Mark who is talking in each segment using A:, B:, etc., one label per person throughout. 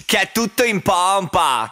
A: che è tutto in pompa.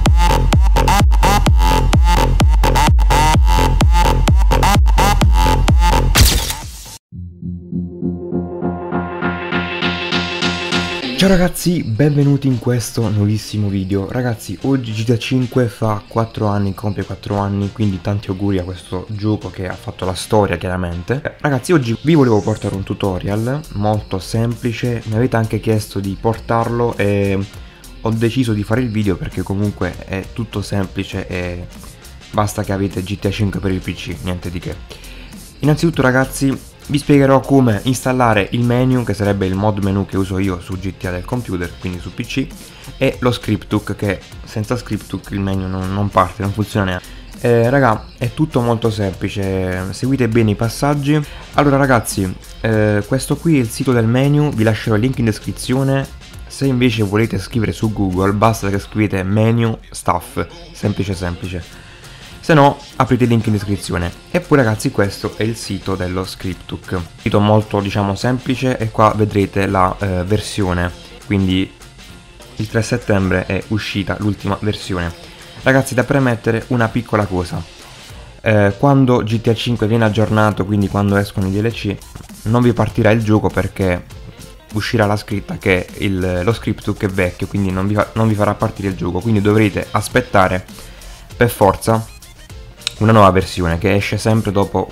B: Ciao ragazzi, benvenuti in questo nuovissimo video. Ragazzi, oggi GTA 5 fa 4 anni, compie 4 anni, quindi tanti auguri a questo gioco che ha fatto la storia chiaramente. Ragazzi, oggi vi volevo portare un tutorial molto semplice, mi avete anche chiesto di portarlo e ho deciso di fare il video perché comunque è tutto semplice e basta che avete GTA 5 per il PC, niente di che. Innanzitutto ragazzi, vi spiegherò come installare il menu, che sarebbe il mod menu che uso io su GTA del computer, quindi su PC, e lo script-hook, che senza script-hook il menu non parte, non funziona neanche. Raga, è tutto molto semplice, seguite bene i passaggi. Allora ragazzi, questo qui è il sito del menu, vi lascerò il link in descrizione. Se invece volete scrivere su Google, basta che scrivete menu stuff, semplice semplice. Se no, aprite il link in descrizione. E poi ragazzi, questo è il sito dello script-hook. Sito molto, diciamo, semplice, e qua vedrete la versione. Quindi il 3 settembre è uscita l'ultima versione. Ragazzi, da premettere una piccola cosa. Quando GTA 5 viene aggiornato, quindi quando escono i DLC, non vi partirà il gioco perché uscirà la scritta che lo script-hook è vecchio, quindi non vi farà partire il gioco. Quindi dovrete aspettare per forza una nuova versione che esce sempre dopo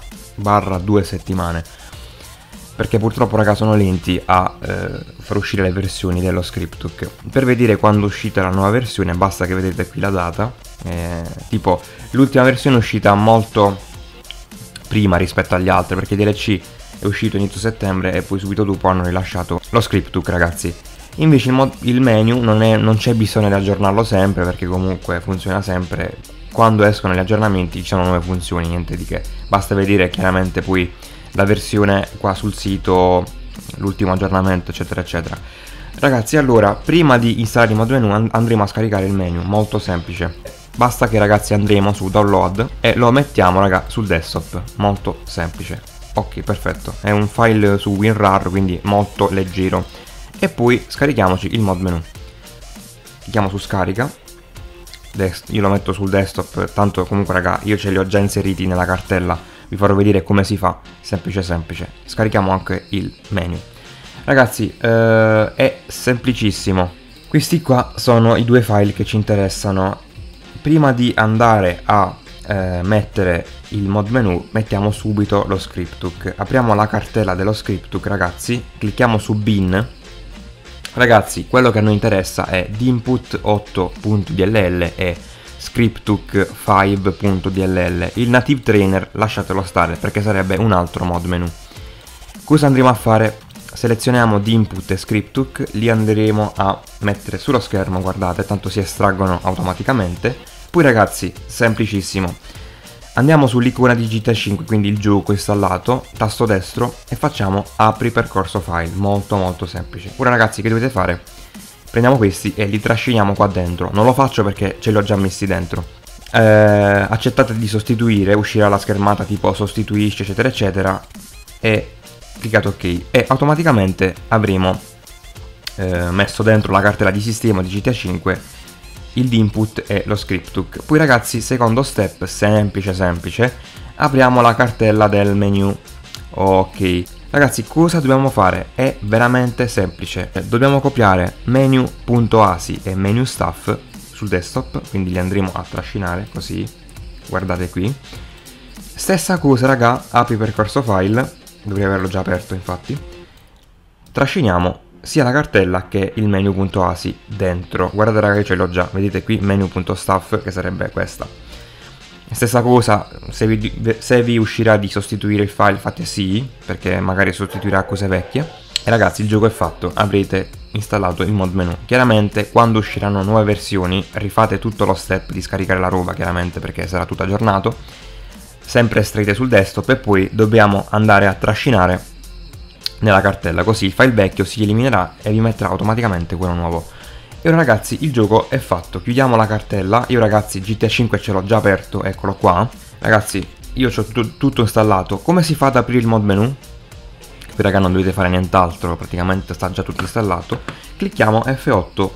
B: 1-2 settimane, perché purtroppo raga sono lenti a far uscire le versioni dello script-hook. Per vedere quando è uscita la nuova versione basta che vedete qui la data, tipo l'ultima versione è uscita molto prima rispetto agli altri, perché DLC è uscito inizio settembre e poi subito dopo hanno rilasciato lo script-hook ragazzi. Invece il menu non c'è bisogno di aggiornarlo sempre, perché comunque funziona sempre. Quando escono gli aggiornamenti ci sono nuove funzioni, niente di che. Basta vedere chiaramente poi la versione qua sul sito, l'ultimo aggiornamento eccetera eccetera. Ragazzi, allora prima di installare il mod menu andremo a scaricare il menu, molto semplice. Basta che ragazzi andremo su download e lo mettiamo raga sul desktop, molto semplice. Ok, perfetto, è un file su WinRAR, quindi molto leggero. E poi scarichiamoci il mod menu. Clicchiamo su scarica. Io lo metto sul desktop, tanto comunque raga io ce li ho già inseriti nella cartella, vi farò vedere come si fa, semplice semplice. Scarichiamo anche il menu. Ragazzi, è semplicissimo. Questi qua sono i due file che ci interessano. Prima di andare a mettere il mod menu mettiamo subito lo script-hook. Apriamo la cartella dello script-hook ragazzi, clicchiamo su bin. Ragazzi, quello che a noi interessa è d'input 8.dll e script-hook 5.dll. Il native trainer lasciatelo stare perché sarebbe un altro mod menu. Cosa andremo a fare? Selezioniamo d'input e script-hook, li andremo a mettere sullo schermo, guardate, tanto si estraggono automaticamente. Poi ragazzi, semplicissimo. Andiamo sull'icona di GTA 5, quindi il gioco installato, tasto destro e facciamo apri percorso file, molto molto semplice. Ora ragazzi, che dovete fare? Prendiamo questi e li trasciniamo qua dentro. Non lo faccio perché ce li ho già messi dentro. Accettate di sostituire, uscirà la schermata tipo sostituisci eccetera eccetera e cliccate ok e automaticamente avremo messo dentro la cartella di sistema di GTA 5 il input e lo script-hook. Poi ragazzi, secondo step, semplice semplice, apriamo la cartella del menu. Ok ragazzi, cosa dobbiamo fare? È veramente semplice, dobbiamo copiare menu.asi e menu stuff sul desktop, quindi li andremo a trascinare così, guardate qui. Stessa cosa raga, apri percorso file, dovrei averlo già aperto infatti, trasciniamo sia la cartella che il menu.asi dentro. Guardate raga, ce l'ho già, vedete qui menu.stuff, che sarebbe questa. Stessa cosa, se vi uscirà di sostituire il file fate sì, perché magari sostituirà cose vecchie. E ragazzi, il gioco è fatto, avrete installato il mod menu. Chiaramente quando usciranno nuove versioni rifate tutto lo step di scaricare la roba, chiaramente, perché sarà tutto aggiornato. Sempre estraite sul desktop e poi dobbiamo andare a trascinare nella cartella, così il file vecchio si eliminerà e vi metterà automaticamente quello nuovo. E ora ragazzi, il gioco è fatto, chiudiamo la cartella. Io ragazzi GTA 5 ce l'ho già aperto, eccolo qua. Ragazzi, io ho tutto installato. Come si fa ad aprire il mod menu? Qui raga non dovete fare nient'altro, praticamente sta già tutto installato. Clicchiamo F8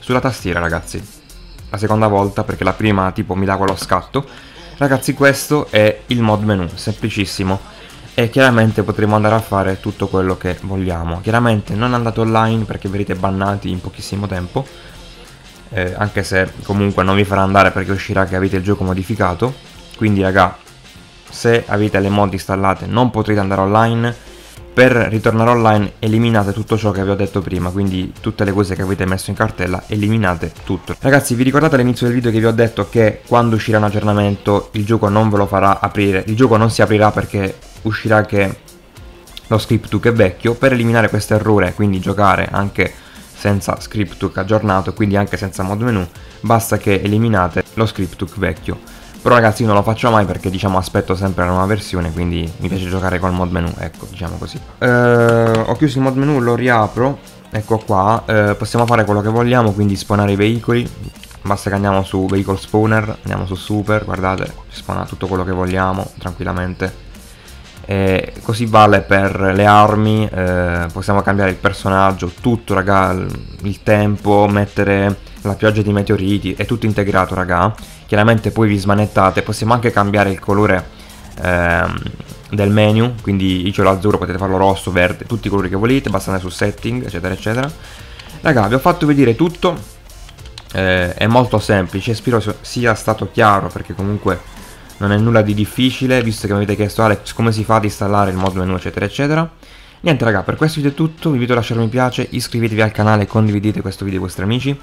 B: sulla tastiera, ragazzi. La seconda volta, perché la prima tipo mi dà quello scatto. Ragazzi, questo è il mod menu, semplicissimo. E chiaramente potremo andare a fare tutto quello che vogliamo. Chiaramente non andate online perché verrete bannati in pochissimo tempo. Anche se comunque non vi farà andare perché uscirà che avete il gioco modificato. Quindi raga, se avete le mod installate non potrete andare online. Per ritornare online eliminate tutto ciò che vi ho detto prima, quindi tutte le cose che avete messo in cartella, eliminate tutto. Ragazzi, vi ricordate all'inizio del video che vi ho detto che quando uscirà un aggiornamento il gioco non ve lo farà aprire, il gioco non si aprirà perché uscirà che lo script-hook è vecchio. Per eliminare questo errore, quindi giocare anche senza script-hook aggiornato, quindi anche senza mod menu, basta che eliminate lo script-hook vecchio. Però ragazzi io non lo faccio mai perché diciamo aspetto sempre la nuova versione, quindi mi piace giocare col mod menu, ecco, diciamo così. Ho chiuso il mod menu, lo riapro, ecco qua. Possiamo fare quello che vogliamo, quindi spawnare i veicoli. Basta che andiamo su vehicle spawner, andiamo su super, guardate, ci spawna tutto quello che vogliamo tranquillamente. E così vale per le armi, possiamo cambiare il personaggio, tutto raga, il tempo, mettere la pioggia di meteoriti, è tutto integrato raga. Chiaramente poi vi smanettate, possiamo anche cambiare il colore del menu, quindi io ce l'ho azzurro, potete farlo rosso, verde, tutti i colori che volete, basta andare su setting eccetera eccetera. Raga, vi ho fatto vedere tutto, è molto semplice, spero sia stato chiaro perché comunque non è nulla di difficile, visto che mi avete chiesto Alex come si fa ad installare il mod menu eccetera eccetera. Niente raga, per questo video è tutto, vi invito a lasciare un mi piace, iscrivetevi al canale e condividete questo video ai vostri amici,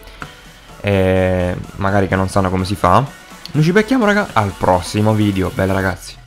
B: magari che non sanno come si fa. Noi ci becchiamo raga al prossimo video, bella ragazzi.